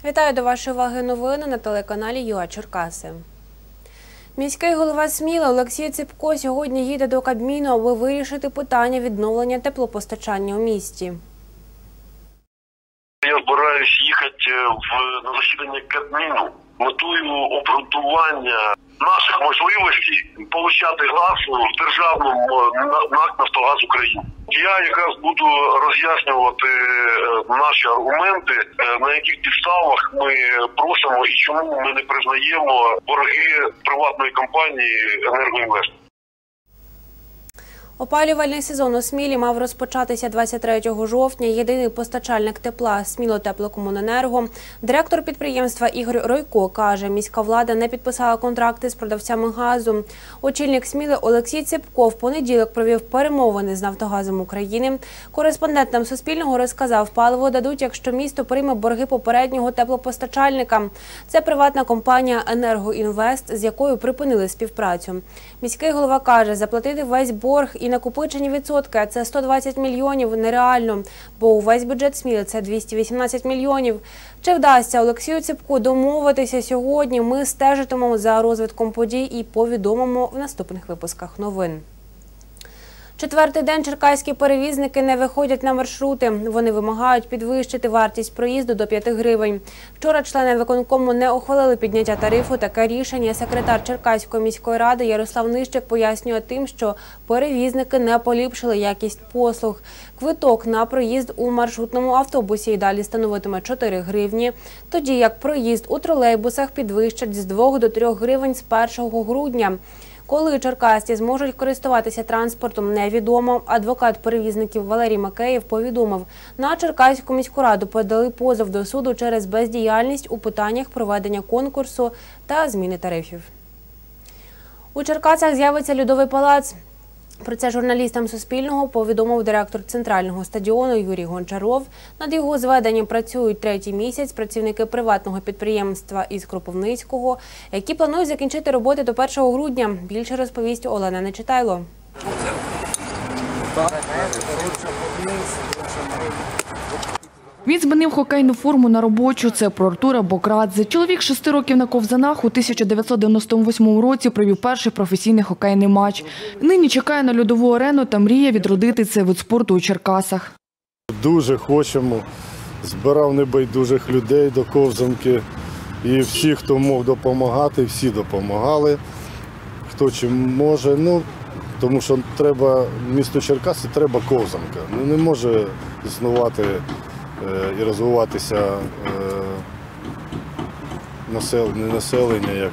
Вітаю, до вашої уваги новини на телеканалі ЮА Черкаси. Міський голова Сміли Олексій Ципко сьогодні їде до Кабміну, аби вирішити питання відновлення теплопостачання у місті. Я збираюсь їхати на засідання Кабміну. Метою обґрунтування наших можливостей отримати газ в державному НАК «Нафтогаз України». Я якраз буду роз'яснювати наші аргументи, на яких підставах ми просимо і чому ми не признаємо борги приватної компанії «Енергоінвест». Опалювальний сезон у Смілі мав розпочатися 23 жовтня. Єдиний постачальник тепла «Смілотеплокомуненерго», директор підприємства Ігор Ройко, каже, міська влада не підписала контракти з продавцями газу. Очільник Сміли Олексій Ципко в понеділок провів перемовини з «Нафтогазом України». Кореспондентам Суспільного розказав, паливо дадуть, якщо місто прийме борги попереднього теплопостачальника. Це приватна компанія «Енергоінвест», з якою припинили співпрацю. Міський голова каже, заплатити весь борг і накопичені відсотки, а це 120 мільйонів, нереально, бо увесь бюджет Сміли – це 218 мільйонів. Чи вдасться Олексію Ципку домовитися сьогодні, ми стежитимемо за розвитком подій і повідомимо в наступних випусках новин. Четвертий день черкаські перевізники не виходять на маршрути. Вони вимагають підвищити вартість проїзду до 5 гривень. Вчора члени виконкому не ухвалили підняття тарифу. Таке рішення секретар Черкаської міської ради Ярослав Нищик пояснює тим, що перевізники не поліпшили якість послуг. Квиток на проїзд у маршрутному автобусі і далі становитиме 4 гривні, тоді як проїзд у тролейбусах підвищать з 2 до 3 гривень з 1 грудня. Коли черкасці зможуть користуватися транспортом, невідомо. Адвокат перевізників Валерій Макеєв повідомив, на Черкаську міську раду подали позов до суду через бездіяльність у питаннях проведення конкурсу та зміни тарифів. У Черкасах з'явиться Льодовий палац. Про це журналістам Суспільного повідомив директор центрального стадіону Юрій Гончаров. Над його зведенням працюють третій місяць працівники приватного підприємства із Кропивницького, які планують закінчити роботи до 1 грудня. Більше розповість Олена Нечитайло. Він змінив хокейну форму на робочу. Це про Артура Бокрадзе. Чоловік 6 років на ковзанах у 1998 році провів перший професійний хокейний матч. Нині чекає на льодову арену та мріє відродити цей вид спорту у Черкасах. Дуже хочемо. Збирав небайдужих людей до ковзанки. І всі, хто мог допомагати, всі допомагали. Хто чим може. Тому що треба, місту Черкаси треба ковзанка. Не може існувати і розвиватися населення, як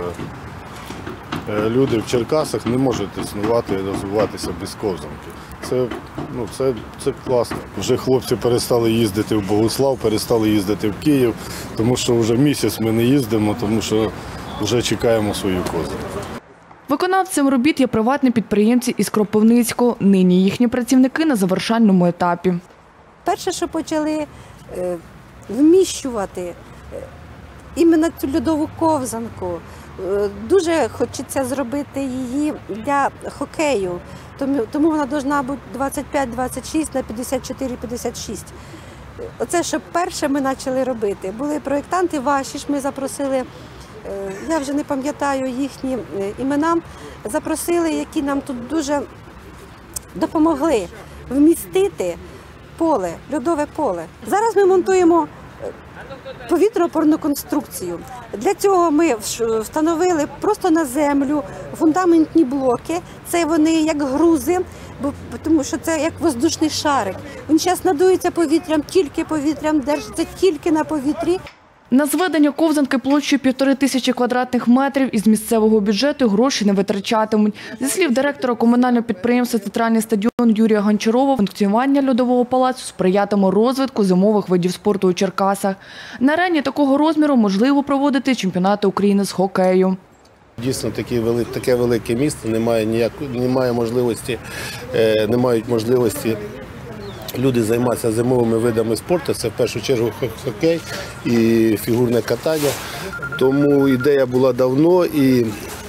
люди в Черкасах не можуть існувати і розвиватися без ковзанки. Це класно. Вже хлопці перестали їздити в Богуслав, перестали їздити в Київ, тому що вже місяць ми не їздимо, тому що вже чекаємо свою ковзанку. Виконавцем робіт є приватні підприємці із Кропивницького. Нині їхні працівники на завершальному етапі. Перше, що почали вміщувати іменно цю льодову ковзанку, дуже хочеться зробити її для хокею, тому вона повинна бути 25-26 на 54-56. Оце, що перше ми почали робити. Були проєктанти ваші ж, ми запросили, я вже не пам'ятаю їхні імена, запросили, які нам тут дуже допомогли вмістити поле, льодове поле. Зараз ми монтуємо повітряопорну конструкцію. Для цього ми встановили просто на землю фундаментні блоки. Це вони як грузи, тому що це як воздушний шарик. Він зараз надується повітрям, тільки повітрям, держиться тільки на повітрі. На зведення ковзанки площею 1500 квадратних метрів із місцевого бюджету гроші не витрачатимуть. Зі слів директора комунального підприємства «Центральний стадіон» Юрія Гончарова, функціонування льодового палацу сприятиме розвитку зимових видів спорту у Черкасах. На арені такого розміру можливо проводити чемпіонати України з хокею. Дійсно, таке велике місто, не мають можливості люди займаються зимовими видами спорту, це в першу чергу хокей і фігурне катання. Тому ідея була давно і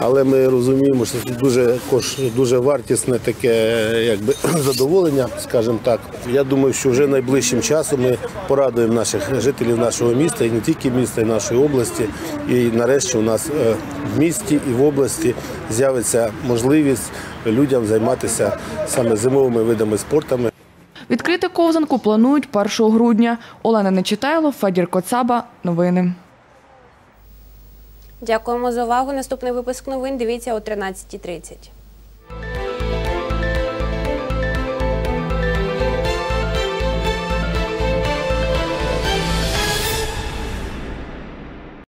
Але ми розуміємо, що це дуже вартісне таке задоволення, скажімо так. Я думаю, що вже найближчим часом ми порадуємо наших жителів нашого міста, і не тільки міста, і нашої області. І нарешті у нас в місті і в області з'явиться можливість людям займатися саме зимовими видами спорту. Відкрити ковзанку планують 1 грудня. Олена Нечитайло, Федір Коцаба. Новини. Дякуємо за увагу. Наступний випуск новин дивіться о 13:30.